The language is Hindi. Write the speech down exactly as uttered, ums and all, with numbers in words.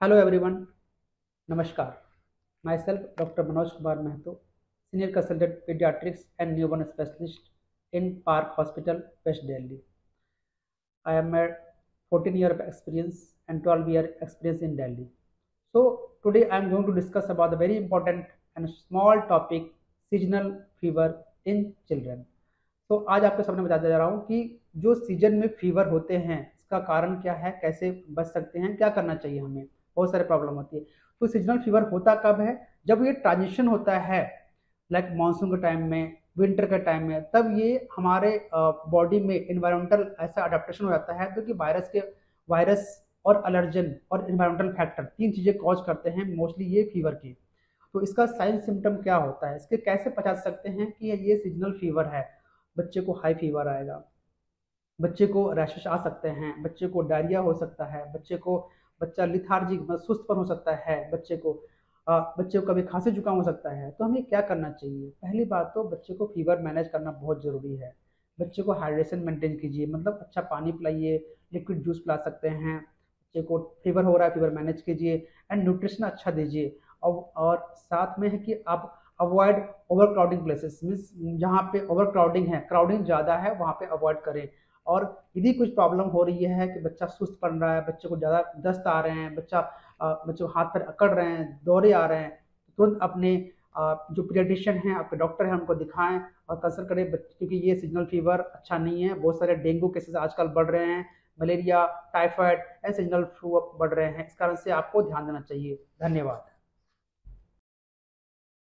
हेलो एवरीवन, नमस्कार। Myself doctor Manoj Kumar Mahato, senior consultant paediatrics and newborn specialist in Park Hospital, West Delhi. I am a fourteen year of experience and twelve year experience in Delhi. So today I am going to discuss about the very important and small topic, seasonal fever in children. तो आज आपके सामने बताते जा रहा हूँ कि जो सीजन में फीवर होते हैं इसका कारण क्या है, कैसे बच सकते हैं, क्या करना चाहिए हमें. बहुत सारे प्रॉब्लम होती है. तो सीजनल फीवर होता कब है? जब ये ट्रांजिशन होता है, लाइक मानसून के टाइम में, विंटर के टाइम में, तब ये हमारे बॉडी में इन्वायरमेंटल ऐसा अडेप्टेशन हो जाता है जो कि वायरस के वायरस और एलर्जन और इन्वायरमेंटल फैक्टर तीन चीज़ें कॉज करते हैं मोस्टली ये फीवर की. तो इसका साइन सिम्टम क्या होता है, इसके कैसे पहचान सकते हैं कि ये सीजनल फीवर है. बच्चे को हाई फीवर आएगा, बच्चे को रैशेस आ सकते हैं, बच्चे को डायरिया हो सकता है, बच्चे को बच्चा लिथार्जिक सुस्तपन हो सकता है, बच्चे को अ, बच्चे को कभी खांसी जुकाम हो सकता है. तो हमें क्या करना चाहिए? पहली बात तो बच्चे को फीवर मैनेज करना बहुत ज़रूरी है. बच्चे को हाइड्रेशन मेंटेन कीजिए, मतलब अच्छा पानी पिलाइए, लिक्विड जूस पिला सकते हैं. बच्चे को फीवर हो रहा है, फीवर मैनेज कीजिए एंड न्यूट्रिशन अच्छा दीजिए. और और साथ में है कि आप avoid overcrowding places, means जहाँ पे ओवर क्राउडिंग है, क्राउडिंग ज़्यादा है, वहाँ पे अवॉइड करें. और यदि कुछ प्रॉब्लम हो रही है कि बच्चा सुस्त पड़ रहा है, बच्चे को ज़्यादा दस्त आ रहे हैं, बच्चा अ, बच्चे को हाथ पैर अकड़ रहे हैं, दौरे आ रहे हैं, तो तुरंत अपने अ, जो पीडियाट्रिशियन हैं, आपके डॉक्टर हैं, उनको दिखाएं और कंसल्ट करें. बच- क्योंकि ये सीजनल फीवर अच्छा नहीं है. बहुत सारे डेंगू केसेस आजकल बढ़ रहे हैं, मलेरिया, टाइफाइड, ऐसे सीजनल फ्लू बढ़ रहे हैं. इस कारण से आपको ध्यान देना चाहिए. धन्यवाद.